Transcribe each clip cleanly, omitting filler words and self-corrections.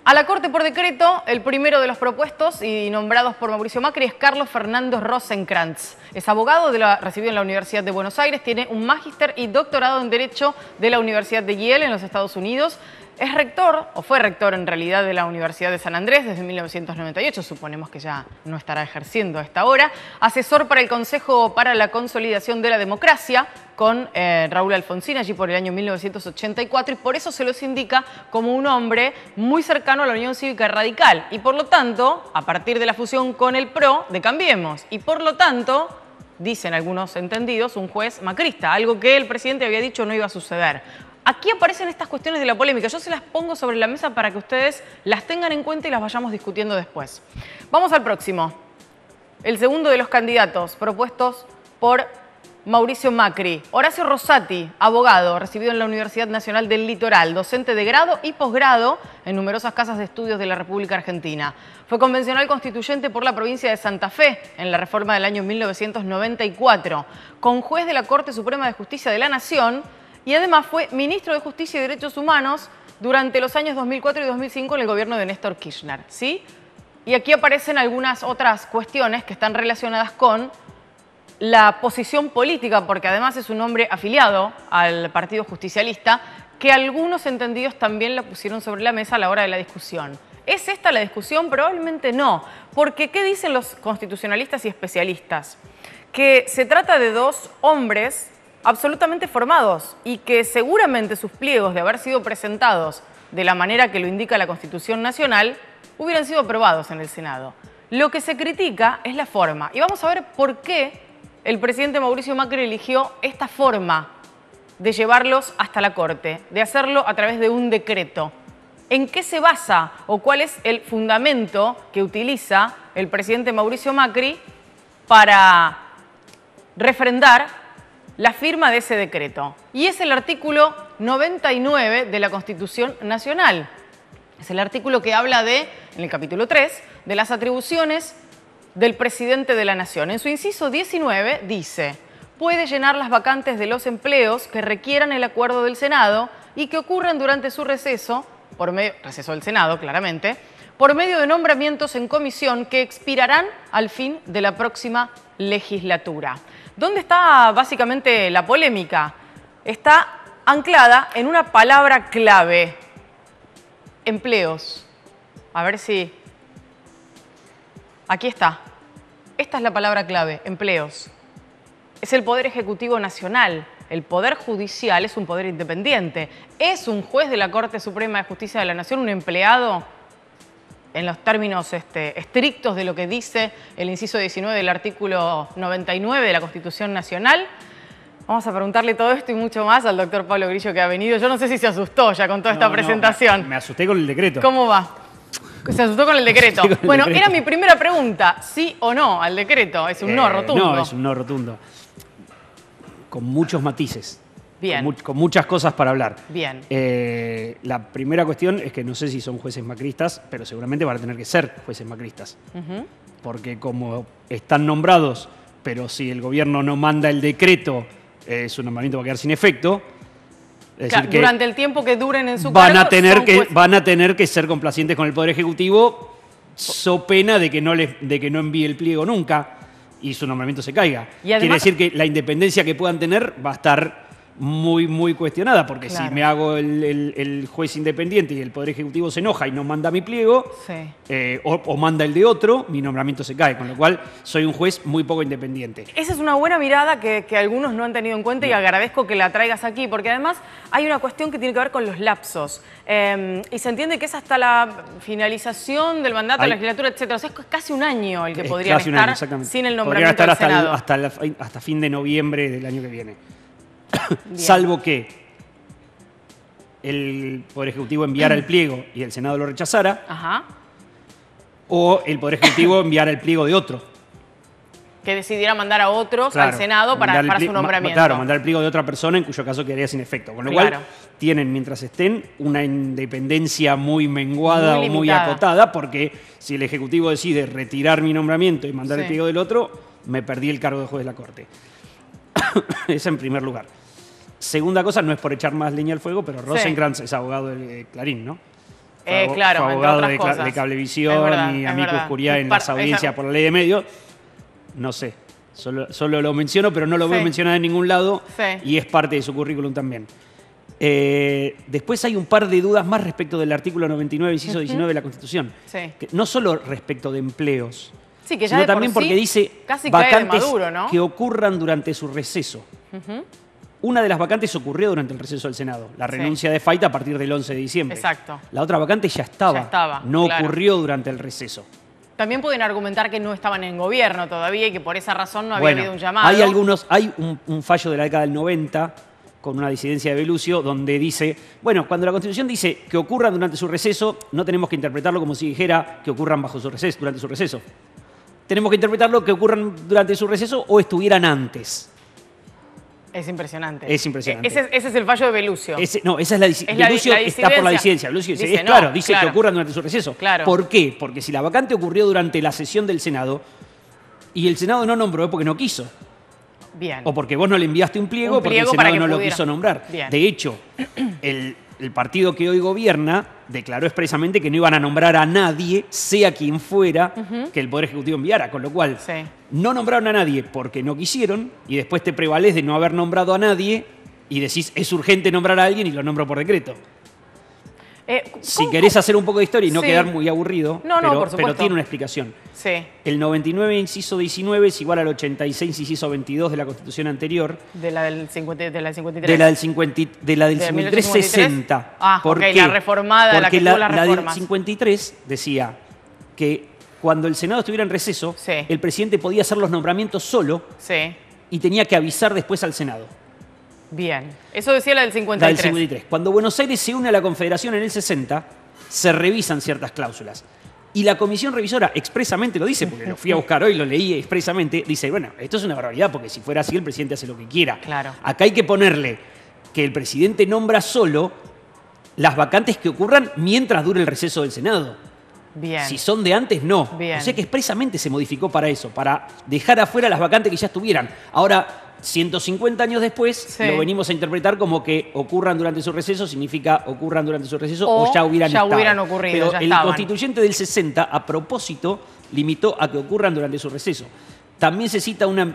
A la Corte por decreto, el primero de los propuestos y nombrados por Mauricio Macri es Carlos Fernando Rosenkrantz. Es abogado, recibido en la Universidad de Buenos Aires, tiene un magíster y doctorado en Derecho de la Universidad de Yale en los Estados Unidos. Es rector, o fue rector en realidad, de la Universidad de San Andrés desde 1998, suponemos que ya no estará ejerciendo a esta hora. Asesor para el Consejo para la Consolidación de la Democracia con Raúl Alfonsín allí por el año 1984 y por eso se los indica como un hombre muy cercano a la Unión Cívica Radical y por lo tanto, a partir de la fusión con el PRO, de Cambiemos y por lo tanto, dicen algunos entendidos, un juez macrista, algo que el presidente había dicho no iba a suceder. Aquí aparecen estas cuestiones de la polémica. Yo se las pongo sobre la mesa para que ustedes las tengan en cuenta y las vayamos discutiendo después. Vamos al próximo. El segundo de los candidatos propuestos por Mauricio Macri. Horacio Rosati, abogado, recibido en la Universidad Nacional del Litoral, docente de grado y posgrado en numerosas casas de estudios de la República Argentina. Fue convencional constituyente por la provincia de Santa Fe en la reforma del año 1994, conjuez de la Corte Suprema de Justicia de la Nación y además fue ministro de Justicia y Derechos Humanos durante los años 2004 y 2005 en el gobierno de Néstor Kirchner, ¿sí? Y aquí aparecen algunas otras cuestiones que están relacionadas con la posición política, porque además es un hombre afiliado al Partido Justicialista, que algunos entendidos también la pusieron sobre la mesa a la hora de la discusión. ¿Es esta la discusión? Probablemente no, porque ¿qué dicen los constitucionalistas y especialistas? Que se trata de dos hombres absolutamente formados y que seguramente sus pliegos de haber sido presentados de la manera que lo indica la Constitución Nacional hubieran sido aprobados en el Senado. Lo que se critica es la forma y vamos a ver por qué el presidente Mauricio Macri eligió esta forma de llevarlos hasta la Corte, de hacerlo a través de un decreto. ¿En qué se basa o cuál es el fundamento que utiliza el presidente Mauricio Macri para refrendar la firma de ese decreto? Y es el artículo 99 de la Constitución Nacional. Es el artículo que habla en el capítulo 3, de las atribuciones del presidente de la Nación. En su inciso 19 dice: puede llenar las vacantes de los empleos que requieran el acuerdo del Senado y que ocurran durante su receso, receso del Senado claramente, por medio de nombramientos en comisión que expirarán al fin de la próxima legislatura. ¿Dónde está básicamente la polémica? Está anclada en una palabra clave: empleos. A ver si... Aquí está. Esta es la palabra clave, empleos. Es el Poder Ejecutivo Nacional. El Poder Judicial es un poder independiente. ¿Es un juez de la Corte Suprema de Justicia de la Nación un empleado en los términos estrictos de lo que dice el inciso 19 del artículo 99 de la Constitución Nacional? Vamos a preguntarle todo esto y mucho más al doctor Pablo Grillo, que ha venido. Yo no sé si se asustó ya con toda esta presentación. Me asusté con el decreto. ¿Cómo va? Se asustó con el decreto. Bueno, era mi primera pregunta. ¿Sí o no al decreto? Es un no rotundo. No, es un no rotundo. Con muchos matices. Bien. Con muchas cosas para hablar. Bien. La primera cuestión es que no sé si son jueces macristas, pero seguramente van a tener que ser jueces macristas. Porque como están nombrados, pero si el gobierno no manda el decreto, su nombramiento va a quedar sin efecto. Es decir, que durante el tiempo que duren en su van cargo, van a tener que ser complacientes con el Poder Ejecutivo, so pena de que no envíe el pliego nunca y su nombramiento se caiga. Y además, quiere decir que la independencia que puedan tener va a estar muy, muy cuestionada, porque claro, si me hago el juez independiente y el Poder Ejecutivo se enoja y no manda mi pliego, sí, o manda el de otro, mi nombramiento se cae, con lo cual soy un juez muy poco independiente. Esa es una buena mirada que algunos no han tenido en cuenta y agradezco que la traigas aquí, porque además hay una cuestión que tiene que ver con los lapsos. Y se entiende que es hasta la finalización del mandato de la legislatura, etcétera. O sea, es casi un año el que podrían estar sin el nombramiento del Senado. Hasta fin de noviembre del año que viene. Salvo que el Poder Ejecutivo enviara el pliego y el Senado lo rechazara, o el Poder Ejecutivo enviara el pliego de otro. Que decidiera mandar a otros al Senado para su nombramiento. Claro, mandar el pliego de otra persona, en cuyo caso quedaría sin efecto. Con lo cual tienen, mientras estén, una independencia muy menguada o muy acotada, porque si el Ejecutivo decide retirar mi nombramiento y mandar el pliego del otro, me perdí el cargo de juez de la Corte. Eso en primer lugar. Segunda cosa, no es por echar más leña al fuego, pero Rosenkrantz es abogado de Clarín, ¿no? claro, fue abogado de Cablevisión y amicus curiae en las audiencias por la ley de medios. No sé, solo lo menciono, pero no lo veo mencionado en ningún lado y es parte de su currículum también. Después hay un par de dudas más respecto del artículo 99, inciso 19 de la Constitución. Que no solo respecto de empleos, que ya sino también porque dice vacantes Maduro, ¿no? que ocurran durante su receso. Una de las vacantes ocurrió durante el receso del Senado, la renuncia de Fayta a partir del 11 de diciembre. Exacto. La otra vacante ya estaba, no ocurrió durante el receso. También pueden argumentar que no estaban en gobierno todavía y que por esa razón no había habido un llamado. Hay un fallo de la década del 90 con una disidencia de Belusio donde dice, bueno, cuando la Constitución dice que ocurran durante su receso, no tenemos que interpretarlo como si dijera que ocurran durante su receso. Tenemos que interpretarlo que ocurran durante su receso o estuvieran antes. Es impresionante. Es impresionante. Ese es el fallo de Belusio. Esa es la disidencia. Belusio está por la disidencia. Belusio dice que ocurran durante su receso. Claro. ¿Por qué? Porque si la vacante ocurrió durante la sesión del Senado y el Senado no nombró porque no quiso. Bien. O porque vos no le enviaste un pliego porque el Senado no lo quiso nombrar. Bien. De hecho, el partido que hoy gobierna declaró expresamente que no iban a nombrar a nadie, sea quien fuera, que el Poder Ejecutivo enviara. Con lo cual, no nombraron a nadie porque no quisieron y después te prevalés de no haber nombrado a nadie y decís, es urgente nombrar a alguien y lo nombro por decreto. Si querés hacer un poco de historia y no quedar muy aburrido, pero tiene una explicación. El 99, inciso 19, es igual al 86, inciso 22 de la Constitución anterior. De la del 53. De la del 53-60. ¿Por qué? La reformada, porque la que tuvo las reformas. La del 53 decía que cuando el Senado estuviera en receso, el presidente podía hacer los nombramientos solo y tenía que avisar después al Senado. Bien, eso decía la del 53. La del 53. Cuando Buenos Aires se une a la Confederación en el 60, se revisan ciertas cláusulas. Y la comisión revisora expresamente lo dice, porque lo fui a buscar hoy, lo leí expresamente, dice, bueno, esto es una barbaridad, porque si fuera así el presidente hace lo que quiera. Claro. Acá hay que ponerle que el presidente nombra solo las vacantes que ocurran mientras dure el receso del Senado. Bien. Si son de antes, no. Bien. O sea que expresamente se modificó para eso, para dejar afuera las vacantes que ya estuvieran. Ahora, 150 años después, lo venimos a interpretar como que ocurran durante su receso, significa ocurran durante su receso o ya hubieran ocurrido. Pero el constituyente del 60, a propósito, limitó a que ocurran durante su receso. También se cita un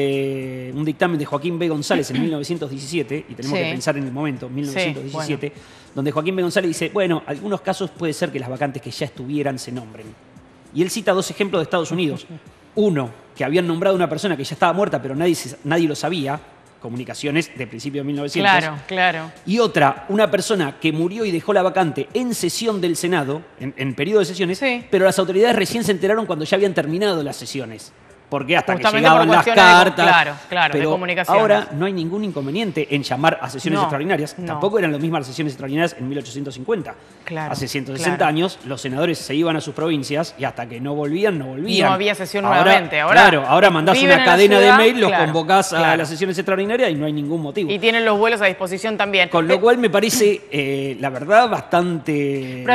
dictamen de Joaquín B. González en 1917, y tenemos que pensar en el momento, 1917, donde Joaquín B. González dice, bueno, algunos casos puede ser que las vacantes que ya estuvieran se nombren. Y él cita dos ejemplos de Estados Unidos. Uno, que habían nombrado a una persona que ya estaba muerta, pero nadie lo sabía, comunicaciones de principio de 1900. Claro. Y otra, una persona que murió y dejó la vacante en sesión del Senado, en periodo de sesiones, pero las autoridades recién se enteraron cuando ya habían terminado las sesiones. Porque hasta que llegaban las cartas. Claro, pero de comunicaciones. Ahora no hay ningún inconveniente en llamar a sesiones extraordinarias. Tampoco eran lo mismas las sesiones extraordinarias en 1850. Hace 160 años los senadores se iban a sus provincias y hasta que no volvían, no volvían. No había sesión nuevamente. Ahora mandás una cadena de mail, los convocás a las sesiones extraordinarias y no hay ningún motivo. Y tienen los vuelos a disposición también. Con lo cual me parece, la verdad, bastante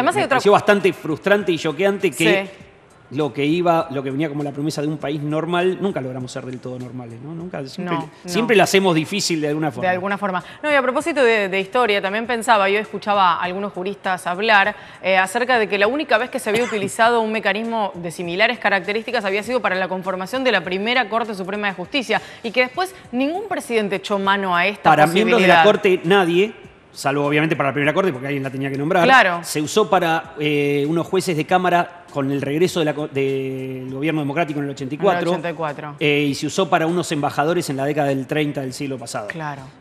frustrante y choqueante que lo que venía como la promesa de un país normal, nunca logramos ser del todo normales, ¿no? Siempre la hacemos difícil de alguna forma. De alguna forma. No, y a propósito de historia, también pensaba, yo escuchaba a algunos juristas hablar acerca de que la única vez que se había utilizado un mecanismo de similares características había sido para la conformación de la primera Corte Suprema de Justicia y que después ningún presidente echó mano a esta posibilidad. Para miembros de la Corte, nadie, salvo obviamente para la primera Corte, porque alguien la tenía que nombrar, se usó para unos jueces de Cámara con el regreso del gobierno democrático en el 84. Y se usó para unos embajadores en la década del 30 del siglo pasado.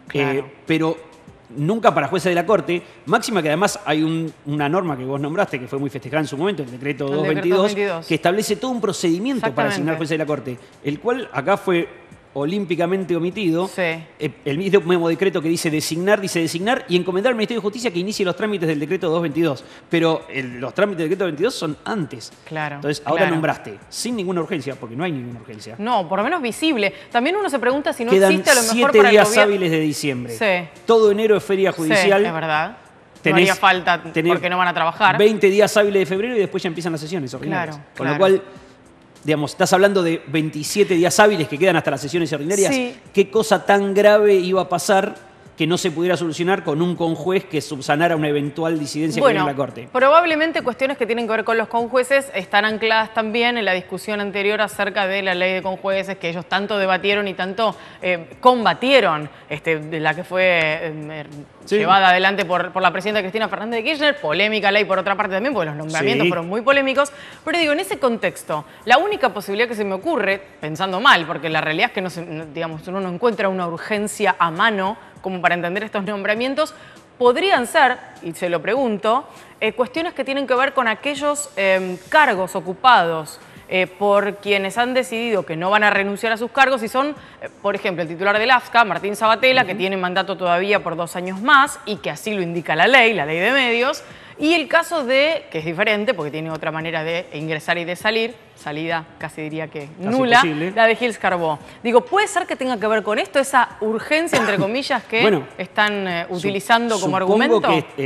Pero nunca para jueces de la Corte, máxima que además hay una norma que vos nombraste, que fue muy festejada en su momento, el decreto 222, que establece todo un procedimiento para asignar jueces de la Corte, el cual acá fue olímpicamente omitido. El mismo decreto que dice designar y encomendar al Ministerio de Justicia que inicie los trámites del decreto 222. Pero los trámites del decreto 222 son antes. Entonces, ahora nombraste sin ninguna urgencia, porque no hay ninguna urgencia. No, por lo menos visible. También uno se pregunta si no Quedan existe a lo mejor 7 para el días gobierno. hábiles de diciembre. Todo enero es feria judicial. Es verdad. No haría falta porque no van a trabajar. 20 días hábiles de febrero y después ya empiezan las sesiones ordinarias. Con lo cual, digamos, estás hablando de 27 días hábiles que quedan hasta las sesiones ordinarias. ¿Qué cosa tan grave iba a pasar que no se pudiera solucionar con un conjuez que subsanara una eventual disidencia que bueno, hubiera en la Corte? Probablemente cuestiones que tienen que ver con los conjueces están ancladas también en la discusión anterior acerca de la ley de conjueces que ellos tanto debatieron y tanto combatieron, de la que fue llevada adelante por la presidenta Cristina Fernández de Kirchner. Polémica ley por otra parte también, porque los nombramientos fueron muy polémicos. Pero digo, en ese contexto, la única posibilidad que se me ocurre, pensando mal, porque la realidad es que digamos, uno no encuentra una urgencia a mano como para entender estos nombramientos, podrían ser, y se lo pregunto, cuestiones que tienen que ver con aquellos cargos ocupados por quienes han decidido que no van a renunciar a sus cargos y son, por ejemplo, el titular del AFSCA, Martín Sabatella, que tiene mandato todavía por 2 años más y que así lo indica la ley de medios, y el caso que es diferente porque tiene otra manera de ingresar y de salir, salida casi diría que nula, la de Gils Carbó. Digo, ¿puede ser que tenga que ver con esto, esa urgencia, entre comillas, que están utilizando como argumento?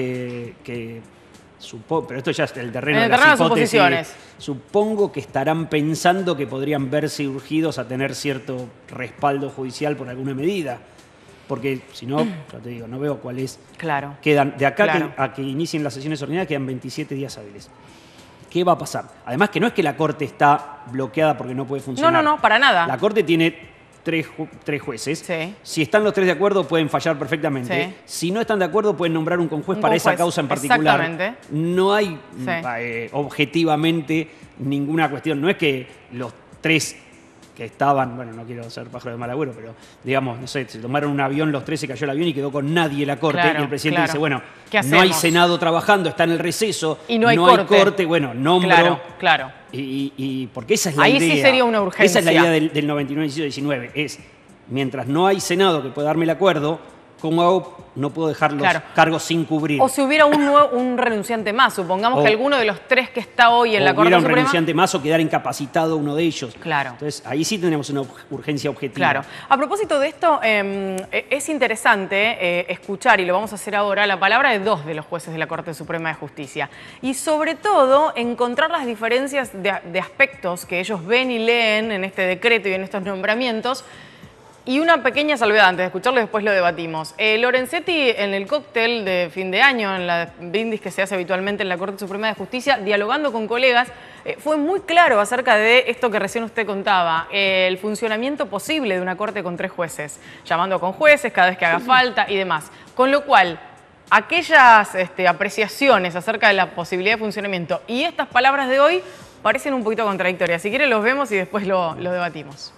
Pero esto ya es el terreno de las hipótesis. Supongo que estarán pensando que podrían verse urgidos a tener cierto respaldo judicial por alguna medida. Porque si no, ya te digo, no veo cuál es. Claro. Quedan, de acá a que inicien las sesiones ordinarias, quedan 27 días hábiles. ¿Qué va a pasar? Además que no es que la Corte está bloqueada porque no puede funcionar. No, para nada. La Corte tiene tres jueces. Sí. Si están los 3 de acuerdo, pueden fallar perfectamente. Sí. Si no están de acuerdo, pueden nombrar un conjuez para esa causa en particular. Exactamente. No hay objetivamente ninguna cuestión. No es que los 3 que estaban, bueno, no quiero ser pájaro de mal agüero, pero digamos, no sé, se tomaron un avión, los 3 se cayó el avión y quedó con nadie la Corte. Y el presidente dice, bueno, no hay Senado trabajando, está en el receso, y no hay corte, bueno, nombro. Claro. Y porque esa es la idea. Ahí sí sería una urgencia. Esa es la idea del 99, 18, 19. Es, mientras no hay Senado que pueda darme el acuerdo, ¿cómo hago? No puedo dejar los cargos sin cubrir. O si hubiera un renunciante más, supongamos que alguno de los 3 que está hoy en la Corte Suprema... hubiera un renunciante más o quedar incapacitado uno de ellos. Claro. Entonces, ahí sí tenemos una urgencia objetiva. Claro. A propósito de esto, es interesante escuchar, y lo vamos a hacer ahora, la palabra de 2 de los jueces de la Corte Suprema de Justicia. Y sobre todo, encontrar las diferencias de aspectos que ellos ven y leen en este decreto y en estos nombramientos. Y una pequeña salvedad, antes de escucharlo, después lo debatimos. Lorenzetti, en el cóctel de fin de año, en la brindis que se hace habitualmente en la Corte Suprema de Justicia, dialogando con colegas, fue muy claro acerca de esto que recién usted contaba, el funcionamiento posible de una Corte con 3 jueces, llamando con jueces cada vez que haga falta y demás. Con lo cual, aquellas apreciaciones acerca de la posibilidad de funcionamiento y estas palabras de hoy parecen un poquito contradictorias. Si quiere los vemos y después lo debatimos.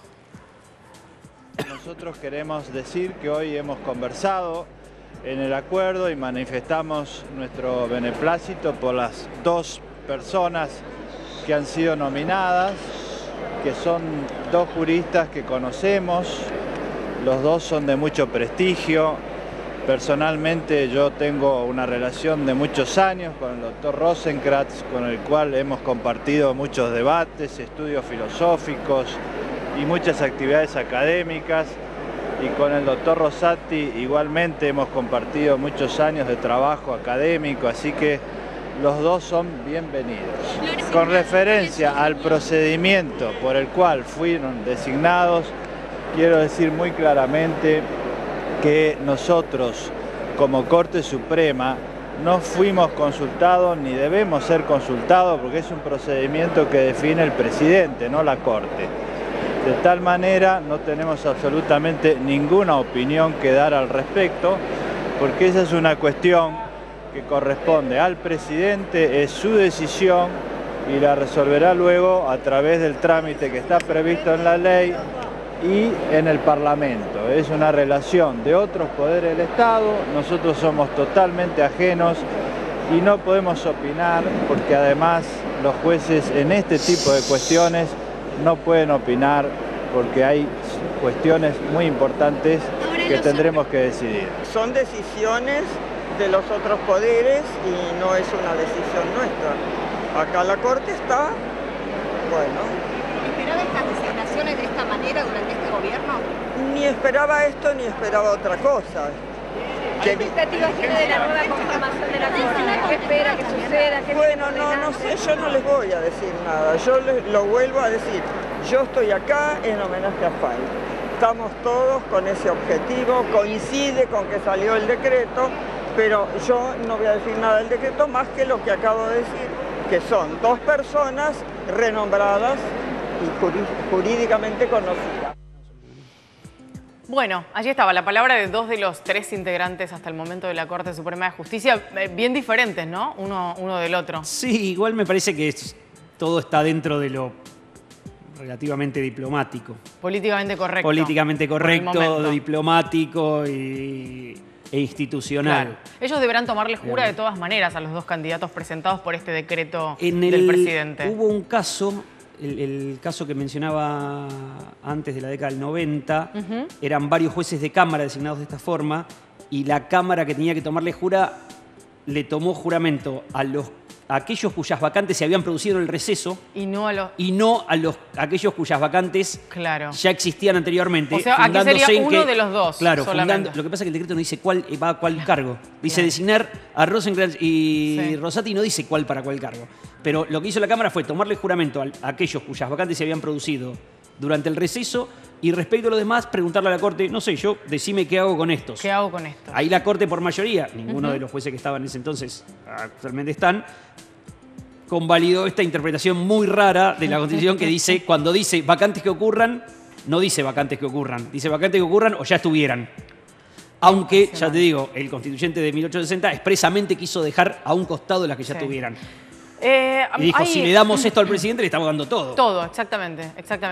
Nosotros queremos decir que hoy hemos conversado en el acuerdo y manifestamos nuestro beneplácito por las 2 personas que han sido nominadas, que son 2 juristas que conocemos, los 2 son de mucho prestigio. Personalmente yo tengo una relación de muchos años con el doctor Rosenkrantz, con el cual hemos compartido muchos debates, estudios filosóficos y muchas actividades académicas, y con el doctor Rosati igualmente hemos compartido muchos años de trabajo académico, así que los 2 son bienvenidos. Con referencia al procedimiento por el cual fueron designados, quiero decir muy claramente que nosotros como Corte Suprema no fuimos consultados ni debemos ser consultados porque es un procedimiento que define el presidente, no la Corte. De tal manera no tenemos absolutamente ninguna opinión que dar al respecto, porque esa es una cuestión que corresponde al presidente, es su decisión y la resolverá luego a través del trámite que está previsto en la ley y en el Parlamento. Es una relación de otros poderes del Estado, nosotros somos totalmente ajenos y no podemos opinar porque además los jueces en este tipo de cuestiones no pueden opinar porque hay cuestiones muy importantes que tendremos que decidir. Son decisiones de los otros poderes y no es una decisión nuestra. Acá la Corte está, bueno. ¿Esperaba estas designaciones de esta manera durante este gobierno? Ni esperaba esto ni esperaba otra cosa. ¿Qué expectativas tiene de la nueva conformación de la Corte? ¿Qué espera que suceda? Bueno, no sé, yo no les voy a decir nada. Yo lo vuelvo a decir. Yo estoy acá en homenaje a Fay. estamos todos con ese objetivo, coincide con que salió el decreto, pero yo no voy a decir nada del decreto más que lo que acabo de decir, que son 2 personas renombradas y jurídicamente conocidas. Bueno, allí estaba la palabra de 2 de los 3 integrantes hasta el momento de la Corte Suprema de Justicia, bien diferentes, ¿no? Uno del otro. Sí, igual me parece que todo está dentro de lo relativamente diplomático. Políticamente correcto. Políticamente correcto, diplomático e institucional. Claro. Ellos deberán tomarle jura de todas maneras a los 2 candidatos presentados por este decreto del presidente. Hubo un caso, el caso que mencionaba antes de la década del 90, eran varios jueces de Cámara designados de esta forma y la Cámara que tenía que tomarle jura le tomó juramento a aquellos cuyas vacantes se habían producido en el receso y no a aquellos cuyas vacantes ya existían anteriormente. O sea, aquí sería uno de los 2. Claro, lo que pasa es que el decreto no dice cuál va a cuál cargo. Dice designar a Rosenkrantz y Rosati, no dice cuál para cuál cargo. Pero lo que hizo la Cámara fue tomarle juramento a aquellos cuyas vacantes se habían producido durante el receso y respecto a los demás preguntarle a la Corte, no sé, decime qué hago con estos. ¿Qué hago con estos? Ahí la Corte por mayoría, ninguno de los jueces que estaban en ese entonces actualmente están, convalidó esta interpretación muy rara de la Constitución que dice, cuando dice vacantes que ocurran, no dice vacantes que ocurran, dice vacantes que ocurran o ya estuvieran. Aunque, ya te digo, el constituyente de 1860 expresamente quiso dejar a un costado las que ya tuvieran. Y dijo, si le damos esto al presidente, le estamos dando todo. Todo, exactamente.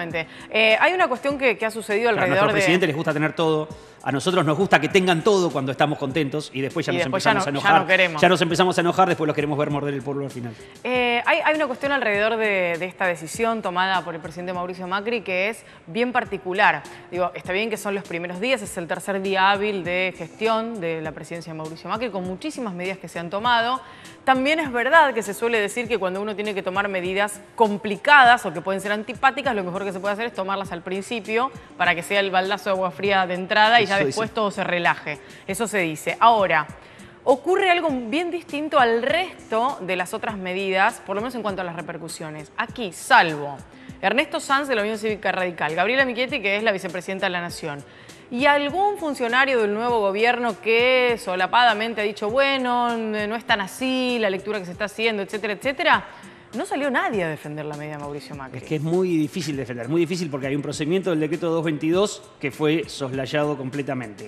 Hay una cuestión que ha sucedido alrededor de... A nuestro presidente les gusta tener todo. A nosotros nos gusta que tengan todo cuando estamos contentos y después ya nos empezamos a enojar. Ya no queremos. Ya nos empezamos a enojar, después los queremos ver morder el pueblo al final. Hay una cuestión alrededor de esta decisión tomada por el presidente Mauricio Macri que es bien particular. Digo, está bien que son los primeros días, es el tercer día hábil de gestión de la presidencia de Mauricio Macri con muchísimas medidas que se han tomado. También es verdad que se suele decir que cuando uno tiene que tomar medidas complicadas o que pueden ser antipáticas, lo mejor que se puede hacer es tomarlas al principio para que sea el baldazo de agua fría de entrada y ya después todo se relaje. Eso se dice. Ahora, ocurre algo bien distinto al resto de las otras medidas, por lo menos en cuanto a las repercusiones. Aquí, salvo Ernesto Sanz de la Unión Cívica Radical, Gabriela Michetti, que es la vicepresidenta de la Nación, y algún funcionario del nuevo gobierno que solapadamente ha dicho, bueno, no es tan así, la lectura que se está haciendo, etcétera, etcétera, no salió nadie a defender la medida de Mauricio Macri. Es que es muy difícil defender, muy difícil porque hay un procedimiento del decreto 222 que fue soslayado completamente.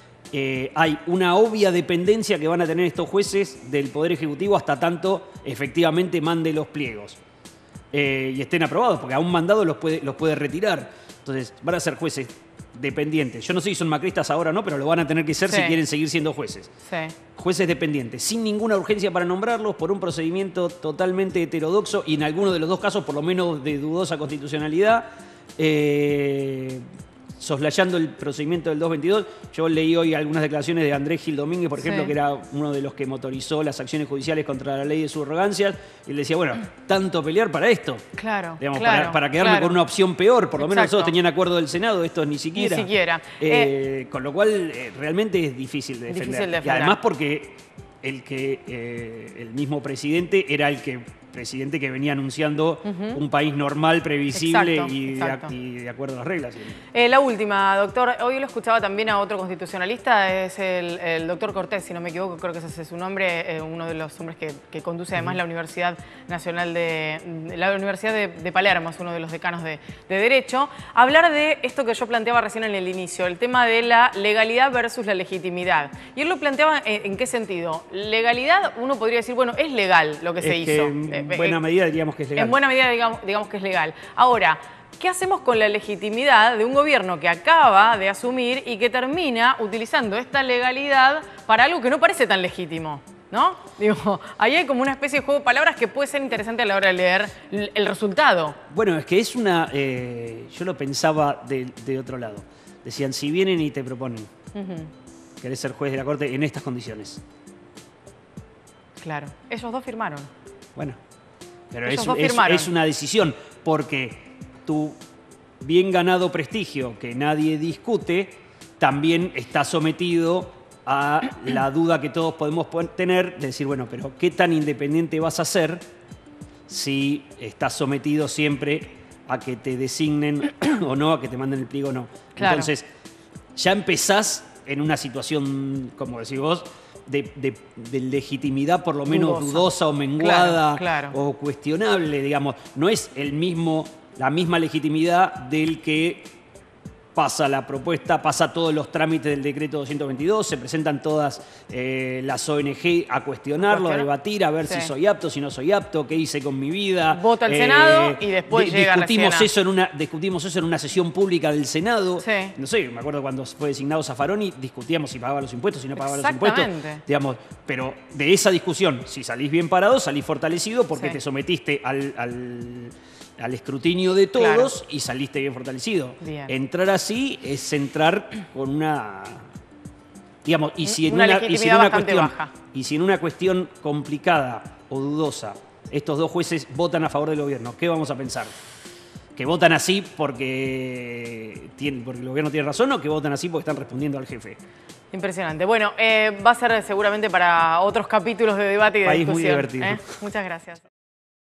Hay una obvia dependencia que van a tener estos jueces del Poder Ejecutivo hasta tanto efectivamente mande los pliegos y estén aprobados, porque a un mandado los puede retirar. Entonces van a ser jueces dependientes. Yo no sé si son macristas ahora o no, pero lo van a tener que ser si quieren seguir siendo jueces. Jueces dependientes, sin ninguna urgencia para nombrarlos, por un procedimiento totalmente heterodoxo y en alguno de los 2 casos por lo menos de dudosa constitucionalidad, soslayando el procedimiento del 222. Yo leí hoy algunas declaraciones de Andrés Gil Domínguez, por ejemplo, que era uno de los que motorizó las acciones judiciales contra la ley de subrogancias, y él decía, bueno, tanto pelear para esto. Claro, digamos, para quedarme con una opción peor. Por lo menos nosotros tenían acuerdo del Senado, estos ni siquiera. Ni siquiera. Con lo cual, realmente es difícil de defender. Y además porque el mismo presidente era el presidente que venía anunciando un país normal, previsible y de acuerdo a las reglas. La última, doctor. Hoy lo escuchaba también a otro constitucionalista, es el doctor Cortés, si no me equivoco, creo que ese es su nombre, uno de los hombres que conduce además la Universidad Nacional la Universidad de Palermo, es uno de los decanos de Derecho. Hablar de esto que yo planteaba recién en el inicio, el tema de la legalidad versus la legitimidad. Y él lo planteaba en qué sentido. Legalidad, uno podría decir, bueno, es legal lo que se hizo. En buena medida diríamos que es legal. En buena medida digamos que es legal. Ahora, ¿qué hacemos con la legitimidad de un gobierno que acaba de asumir y que termina utilizando esta legalidad para algo que no parece tan legítimo? ¿No? Digo, ahí hay como una especie de juego de palabras que puede ser interesante a la hora de leer el resultado. Bueno, es que es una... yo lo pensaba de otro lado. Decían, si vienen y te proponen, querés ser juez de la Corte en estas condiciones. Claro, ellos 2 firmaron. Bueno, pero es una decisión, porque tu bien ganado prestigio, que nadie discute, también está sometido a la duda que todos podemos tener, de decir, bueno, pero ¿qué tan independiente vas a ser si estás sometido siempre a que te designen o no, a que te manden el pliego o no. Claro. Entonces, ya empezás en una situación, como decís vos, de legitimidad por lo menos dudosa o menguada, claro. o cuestionable, digamos. No es la misma legitimidad del que pasa la propuesta, pasa todos los trámites del decreto 222, se presentan todas las ONG a cuestionarlo, a debatir, a ver si soy apto, si no soy apto, qué hice con mi vida. Vota el Senado y después llega discutimos eso en una sesión pública del Senado. Sí. No sé, me acuerdo cuando fue designado Zaffaroni, discutíamos si pagaba los impuestos, si no pagaba los impuestos. Digamos, pero de esa discusión, si salís bien parado, salís fortalecido porque te sometiste al escrutinio de todos y saliste bien fortalecido. Bien. Entrar así es entrar con una... Digamos, y si en una cuestión complicada o dudosa estos dos jueces votan a favor del gobierno, ¿qué vamos a pensar? ¿Que votan así porque el gobierno tiene razón o que votan así porque están respondiendo al jefe? Impresionante. Bueno, va a ser seguramente para otros capítulos de debate y de discusión. Muy divertido. Muchas gracias.